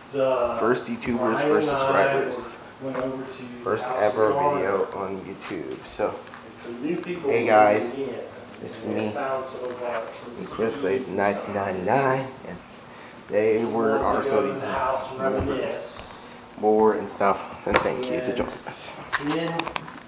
First YouTubers, first subscribers. First ever video on YouTube. So, hey guys, this is me, and Chris, like 1999, and they were also more and stuff. And thank you to join us.